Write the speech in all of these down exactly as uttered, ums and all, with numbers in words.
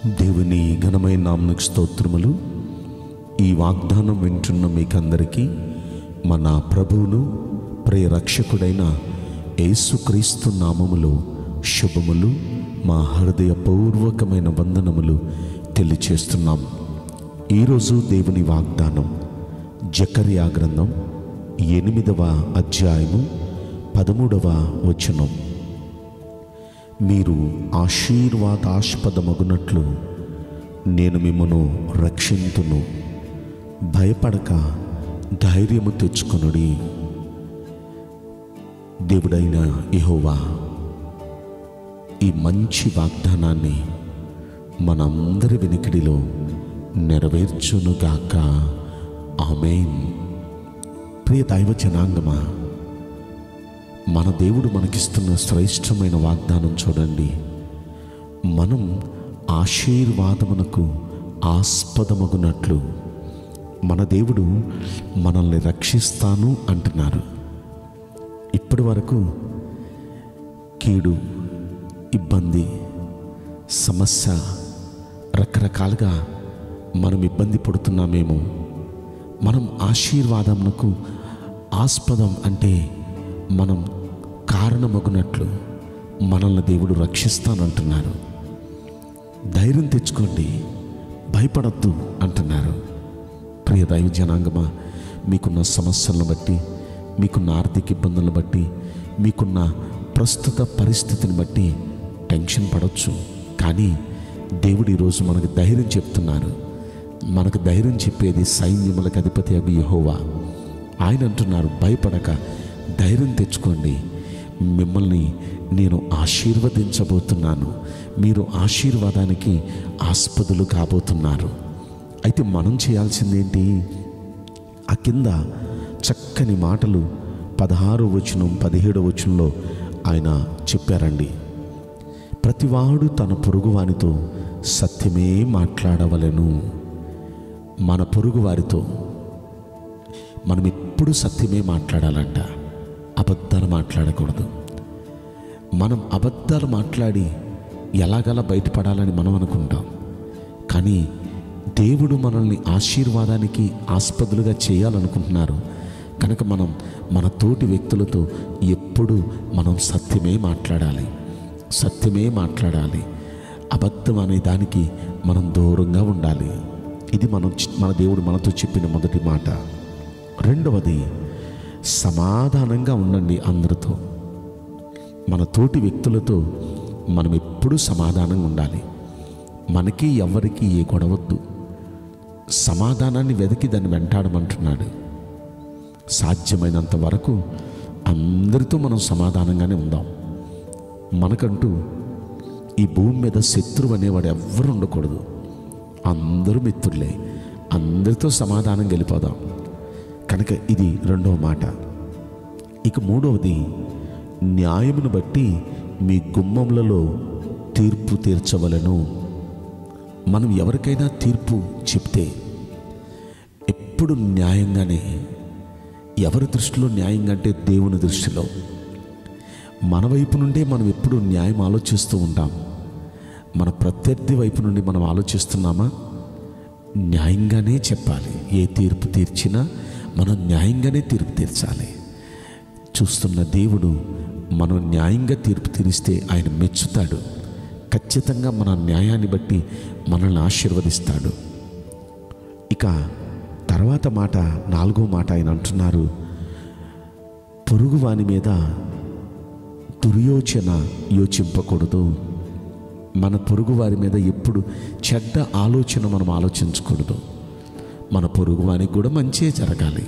దేవుని ఘనమైన నామమునకు స్తోత్రములు. ఈ వాగ్దానం వింటున్న మీకందరికీ మన ప్రభువును ప్రియ రక్షకుడైన యేసుక్రీస్తు నామములో శుభములు, మా హృదయపూర్వకమైన వందనములు తెలియచేస్తున్నాం. ఈరోజు దేవుని వాగ్దానం జకర్యా గ్రంథం ఎనిమిదవ అధ్యాయము పదమూడవ వచనం. మీరు ఆశీర్వాదాస్పదమగునట్లు నేను మిమ్మను రక్షింతును, భయపడక ధైర్యము తెచ్చుకొనుడి. దేవుడైన యెహోవా ఈ మంచి వాగ్దానాన్ని మనందరి వినికిడిలో నెరవేర్చునుగాక. ఆమేన్. ప్రియ దైవ జనాంగమా, మన దేవుడు మనకిస్తున్న శ్రేష్టమైన వాగ్దానం చూడండి. మనం ఆశీర్వాదమునకు ఆస్పదమగునట్లు మన దేవుడు మనల్ని రక్షిస్తాను అంటున్నారు. ఇప్పటి వరకు కీడు, ఇబ్బంది, సమస్య రకరకాలుగా మనం ఇబ్బంది పడుతున్నామేమో. మనం ఆశీర్వాదమునకు ఆస్పదం అంటే మనం కారణమగునట్లు మనల్ని దేవుడు రక్షిస్తానంటున్నారు. ధైర్యం తెచ్చుకోండి, భయపడద్దు అంటున్నారు. ప్రియ దైవ జనాంగమా, మీకున్న సమస్యలను బట్టి, మీకున్న ఆర్థిక ఇబ్బందులను బట్టి, మీకున్న ప్రస్తుత పరిస్థితిని బట్టి టెన్షన్ పడవచ్చు. కానీ దేవుడు ఈరోజు మనకు ధైర్యం చెప్తున్నారు. మనకు ధైర్యం చెప్పేది సైన్యములకు అధిపతి అగు యెహోవా. ఆయన అంటున్నారు, భయపడక ధైర్యం తెచ్చుకోండి, మిమ్మల్ని నేను ఆశీర్వదించబోతున్నాను, మీరు ఆశీర్వాదానికి ఆస్పదులు కాబోతున్నారు. అయితే మనం చేయాల్సిందేంటి? ఆ కింద చక్కని మాటలు పదహారు వచనం పదిహేడు వచనంలో ఆయన చెప్పారండి. ప్రతివాడు తన పొరుగువానితో సత్యమే మాట్లాడవలెను. మన పొరుగు వారితో మనం ఎప్పుడు సత్యమే మాట్లాడాలంట, అబద్ధాలు మాట్లాడకూడదు. మనం అబద్ధాలు మాట్లాడి ఎలాగలా బయటపడాలని మనం అనుకుంటాం. కానీ దేవుడు మనల్ని ఆశీర్వాదానికి ఆస్పదులుగా చేయాలనుకుంటున్నారు కనుక మనం మన తోటి వ్యక్తులతో ఎప్పుడు మనం సత్యమే మాట్లాడాలి, సత్యమే మాట్లాడాలి. అబద్ధం అనే దానికి మనం దూరంగా ఉండాలి. ఇది మనం మన దేవుడు మనతో చెప్పిన మొదటి మాట. రెండవది, సమాధానంగా ఉండండి అందరితో. మన తోటి వ్యక్తులతో మనం ఎప్పుడూ సమాధానంగా ఉండాలి. మనకి ఎవరికి ఏ గొడవద్దు. సమాధానాన్ని వెతికి దాన్ని వెంటాడమంటున్నాడు. సాధ్యమైనంత వరకు అందరితో మనం సమాధానంగానే ఉందాం. మనకంటూ ఈ భూమి మీద శత్రువు అనేవాడు ఎవ్వరు ఉండకూడదు. అందరూ మిత్రులే. అందరితో సమాధానం గెలిపోదాం. కనుక ఇది రెండవ మాట. ఇక మూడవది, న్యాయమును బట్టి మీ గుమ్మములలో తీర్పు తీర్చవలను. మనం ఎవరికైనా తీర్పు చెప్తే ఎప్పుడు న్యాయంగానే, ఎవరి దృష్టిలో న్యాయంగా అంటే దేవుని దృష్టిలో. మన వైపు నుండే మనం ఎప్పుడు న్యాయం ఆలోచిస్తూ ఉంటాం. మన ప్రత్యర్థి వైపు నుండి మనం ఆలోచిస్తున్నామా? న్యాయంగానే చెప్పాలి. ఏ తీర్పు తీర్చినా మనం న్యాయంగానే తీర్పు తీర్చాలి. చూస్తున్న దేవుడు మనం న్యాయంగా తీర్పు తీరిస్తే ఆయన మెచ్చుతాడు. ఖచ్చితంగా మన న్యాయాన్ని బట్టి మనల్ని ఆశీర్వదిస్తాడు. ఇక తర్వాత మాట, నాలుగో మాట ఆయన అంటున్నారు, పొరుగు వాని మీద దుర్యోచన యోచింపకూడదు. మన పొరుగు వారి మీద ఎప్పుడు చెడ్డ ఆలోచన మనం ఆలోచించకూడదు. మన పొరుగు వానికి కూడా మంచే జరగాలి,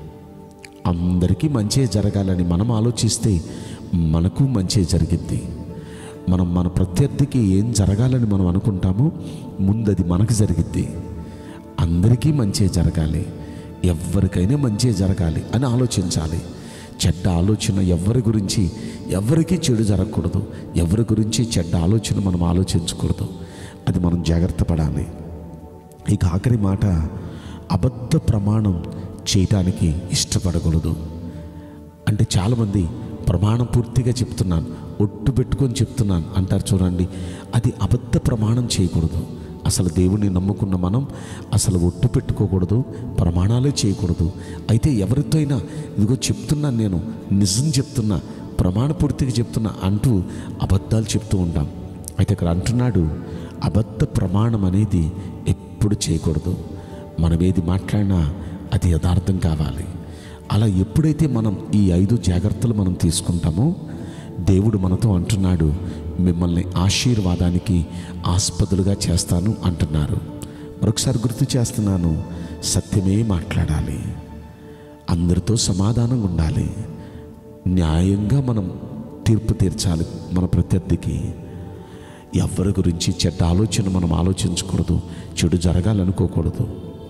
అందరికీ మంచే జరగాలని మనం ఆలోచిస్తే మనకు మంచే జరిగిద్ది. మనం మన ప్రత్యర్థికి ఏం జరగాలని మనం అనుకుంటామో ముందది మనకు జరిగిద్ది. అందరికీ మంచే జరగాలి, ఎవరికైనా మంచే జరగాలి అని ఆలోచించాలి. చెడ్డ ఆలోచన ఎవరి గురించి, ఎవరికీ చెడు జరగకూడదు. ఎవరి గురించి చెడ్డ ఆలోచన మనం ఆలోచించకూడదు. అది మనం జాగ్రత్త పడాలి. ఇక ఆఖరి మాట, అబద్ధ ప్రమాణం చేయటానికి ఇష్టపడకూడదు. అంటే చాలామంది ప్రమాణం పూర్తిగా చెప్తున్నాను, ఒట్టు పెట్టుకొని చెప్తున్నాను అంటారు చూడండి. అది అబద్ధ ప్రమాణం చేయకూడదు. అసలు దేవుణ్ణి నమ్ముకున్న మనం అసలు ఒట్టు పెట్టుకోకూడదు, ప్రమాణాలే చేయకూడదు. అయితే ఎవరితో అయినా ఇదిగో చెప్తున్నాను, నేను నిజం చెప్తున్నా, ప్రమాణపూర్తిగా చెప్తున్నా అంటూ అబద్ధాలు చెప్తూ ఉంటాం. అయితే ఇక్కడ అంటున్నాడు, అబద్ధ ప్రమాణం అనేది ఎప్పుడు చేయకూడదు. మనం ఏది మాట్లాడినా అది యథార్థం కావాలి. అలా ఎప్పుడైతే మనం ఈ ఐదు జాగ్రత్తలు మనం తీసుకుంటామో దేవుడు మనతో అంటున్నాడు, మిమ్మల్ని ఆశీర్వాదానికి ఆస్పదులుగా చేస్తాను అంటున్నారు. మరొకసారి గుర్తు చేస్తున్నాను, సత్యమే మాట్లాడాలి, అందరితో సమాధానంగా ఉండాలి, న్యాయంగా మనం తీర్పు తీర్చాలి. మన ప్రత్యర్థికి ఎవరి గురించి చెడ్డ ఆలోచన మనం ఆలోచించకూడదు, చెడు జరగాలనుకోకూడదు.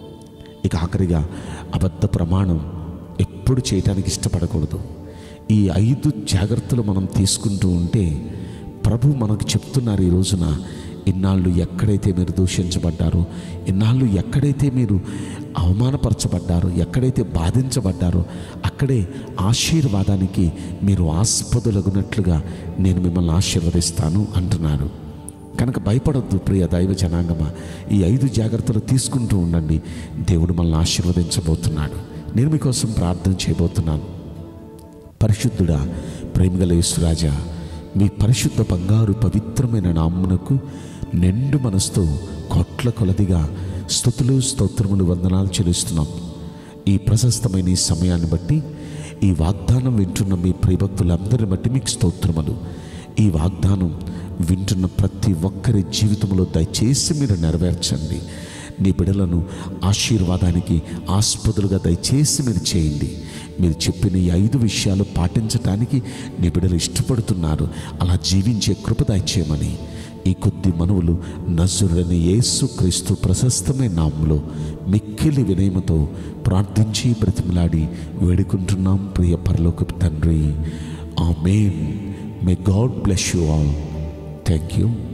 ఇక ఆఖరిగా అబద్ధ ప్రమాణం ఎప్పుడు చేయటానికి ఇష్టపడకూడదు. ఈ ఐదు జాగ్రత్తలు మనం తీసుకుంటూ ఉంటే ప్రభు మనకు చెప్తున్నారు ఈ రోజున, ఇన్నాళ్ళు ఎక్కడైతే మీరు దూషించబడ్డారో, ఇన్నాళ్ళు ఎక్కడైతే మీరు అవమానపరచబడ్డారో, ఎక్కడైతే బాధించబడ్డారో అక్కడే ఆశీర్వాదానికి మీరు ఆస్పదులగునట్లుగా నేను మిమ్మల్ని ఆశీర్వదిస్తాను అంటున్నారు. కనుక భయపడొద్దు ప్రియ దైవ జనాంగమా. ఈ ఐదు జాగ్రత్తలు తీసుకుంటూ ఉండండి, దేవుడు మనల్ని ఆశీర్వదించబోతున్నాడు. నేను మీకోసం ప్రార్థన చేయబోతున్నాను. పరిశుద్ధుడా, ప్రేమగల యేసురాజా, మీ పరిశుద్ధ బంగారు పవిత్రమైన నామమునకు నిండు మనసుతో కోట్ల కొలదిగా స్తుతులు స్తోత్రములు వందనాలు చెల్లిస్తున్నాం. ఈ ప్రశస్తమైన ఈ సమయాన్ని బట్టి, ఈ వాగ్దానం వింటున్న మీ ప్రియభక్తులందరిని బట్టి మీకు స్తోత్రములు. ఈ వాగ్దానం వింటున్న ప్రతి ఒక్కరి జీవితంలో దయచేసి మీరు నెరవేర్చండి. నీ బిడ్డలను ఆశీర్వాదానికి ఆస్పదులుగా దయచేసి మీరు చేయండి. మీరు చెప్పిన ఈ ఐదు విషయాలు పాటించటానికి నీ బిడ్డలు ఇష్టపడుతున్నారు. అలా జీవించే కృప దయచేయమని ఈ కొద్ది మనవులు నజరుడైన యేసుక్రీస్తు ప్రశస్తమైన నామములో మిక్కిలి వినయముతో ప్రార్థించి బ్రతిమలాడి వేడుకుంటున్నాం ప్రియ పరలోకపు తండ్రి. ఆమేన్. May God bless you all. Thank you.